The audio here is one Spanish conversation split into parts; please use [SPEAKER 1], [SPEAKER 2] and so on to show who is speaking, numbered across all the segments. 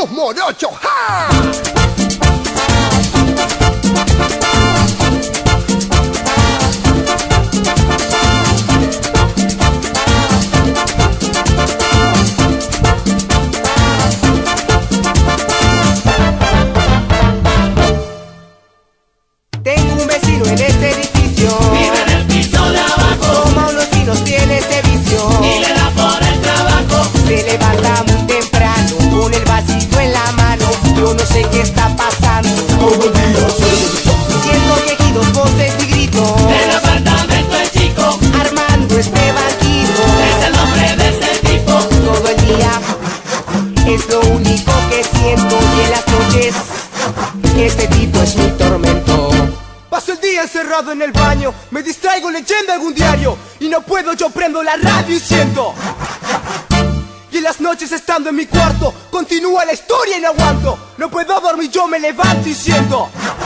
[SPEAKER 1] los morochos. ¡Ja!
[SPEAKER 2] Tengo un vecino en este edificio,
[SPEAKER 3] vive en el piso de abajo,
[SPEAKER 2] como unos chinos tiene ese vicio,
[SPEAKER 3] y le da por el trabajo.
[SPEAKER 2] se levanta muy temprano, con el vasito en la mano, yo no sé qué está pasando.
[SPEAKER 1] Todo el día se
[SPEAKER 2] Siento quejidos, voces y gritos,
[SPEAKER 3] El apartamento es chico,
[SPEAKER 2] armando este banquito.
[SPEAKER 3] es el nombre de ese tipo.
[SPEAKER 2] Todo el día es lo único que siento, y en las noches este tipo es mi tormento.
[SPEAKER 4] Paso el día encerrado en el baño, me distraigo leyendo algún diario, y no puedo, yo prendo la radio y siento. Y en las noches estando en mi cuarto, continúa la historia y no aguanto. No puedo dormir, yo me levanto y siento.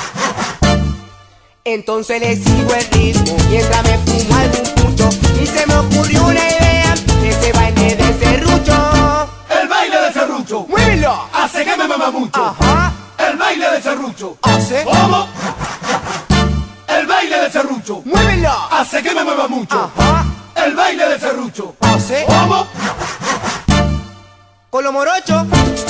[SPEAKER 2] Entonces le sigo el ritmo mientras me fumo algún pucho, y se me ocurrió una idea, ese baile de serrucho.
[SPEAKER 3] El baile del serrucho
[SPEAKER 4] ¡Muévelo!
[SPEAKER 3] hace que me mama mucho.
[SPEAKER 2] Ajá,
[SPEAKER 3] El baile del serrucho.
[SPEAKER 4] Hace.
[SPEAKER 3] ¿Cómo? El baile del serrucho
[SPEAKER 4] ¡Muévelo!
[SPEAKER 3] hace que me mueva mucho.
[SPEAKER 2] ajá,
[SPEAKER 3] El baile del serrucho.
[SPEAKER 4] Hace.
[SPEAKER 3] ¿Cómo?
[SPEAKER 2] con lo morocho.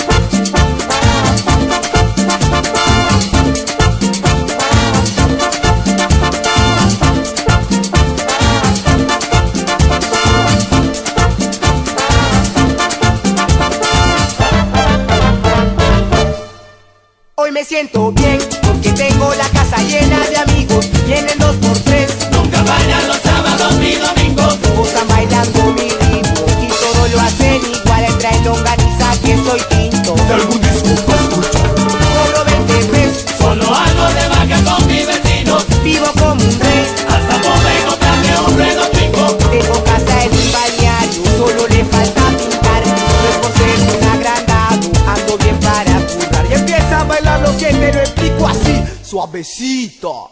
[SPEAKER 2] Hoy me siento bien porque tengo la casa llena de amigos, vienen 2x3,
[SPEAKER 3] Nunca fallan los sábados ni domingos.
[SPEAKER 2] gozan bailando mi ritmo y todo lo hacen igual, traen longaniza que soy tinto.
[SPEAKER 3] De algún disco para escuchar.
[SPEAKER 2] Cobro 20 pesos,
[SPEAKER 3] Solo algo de vaca con mis vecinos.
[SPEAKER 2] vivo como un rey,
[SPEAKER 3] Hasta poder comprarme un reloj pico.
[SPEAKER 2] tengo casa en un balneario, solo le falta pintar, no es por ser un agrandado, ando bien para currar.
[SPEAKER 4] Y empieza a bailar lo que te lo explico así, suavecito.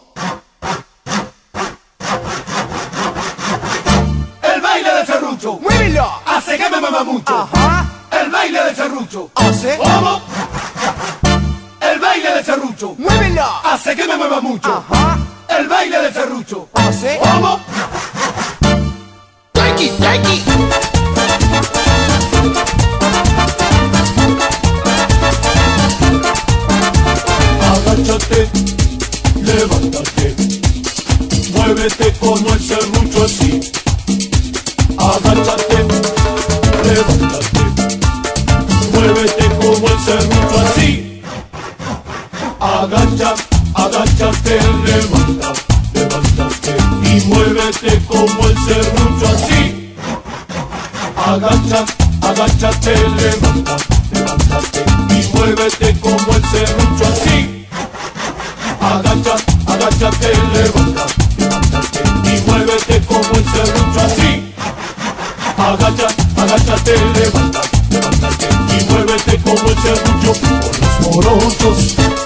[SPEAKER 3] El baile del serrucho
[SPEAKER 4] ¡Muévelo!
[SPEAKER 3] hace que me mueva mucho.
[SPEAKER 4] Ajá.
[SPEAKER 3] El baile del serrucho.
[SPEAKER 4] Hace.
[SPEAKER 3] ¿Cómo? El baile del serrucho
[SPEAKER 4] ¡Muévelo!
[SPEAKER 3] hace que me mueva mucho.
[SPEAKER 4] Ajá.
[SPEAKER 3] El baile del serrucho.
[SPEAKER 4] Hace.
[SPEAKER 3] ¿Cómo?
[SPEAKER 1] Tranqui, tranqui.
[SPEAKER 3] Agáchate, levántate, muévete como el serrucho así. Agáchate, levántate, muévete como el serrucho así. Agacha, agáchate, levanta, levántate y muévete como el serrucho así. Agacha, agáchate, levanta, levántate y muévete como el serrucho así. Agacha, agáchate, levanta, levántate y muévete como el serrucho así. Agacha, agáchate, levanta, levántate y muévete como el serrucho. Con los morochos